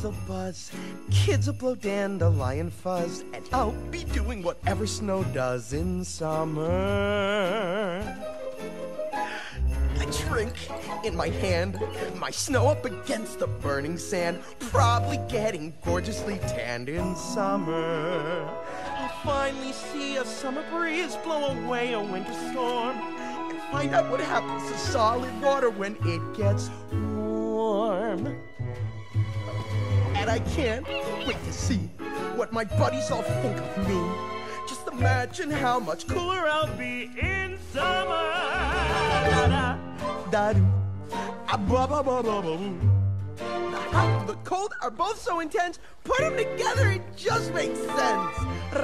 bees will buzz, kids will blow dandelion fuzz, and I'll be doing whatever snow does in summer. A drink in my hand, my snow up against the burning sand, probably getting gorgeously tanned in summer. I'll finally see a summer breeze blow away a winter storm, and find out what happens to solid water when it gets warm. And I can't wait to see what my buddies all think of me. Just imagine how much cooler I'll be in summer. Da da da ba ba ba ba ba. The hot and the cold are both so intense. Put them together, it just makes sense.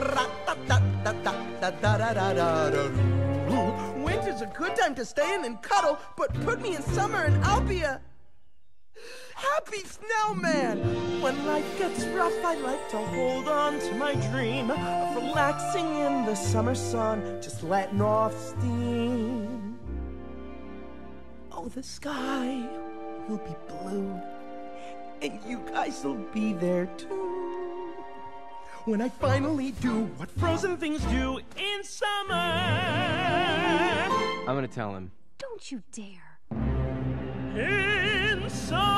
Winter's a good time to stay in and cuddle, but put me in summer and I'll be a happy snowman. When life gets rough, I like to hold on to my dream of relaxing in the summer sun, just letting off steam. Oh, the sky will be blue, and you guys will be there too, when I finally do what frozen things do in summer. I'm gonna tell him. Don't you dare. In summer.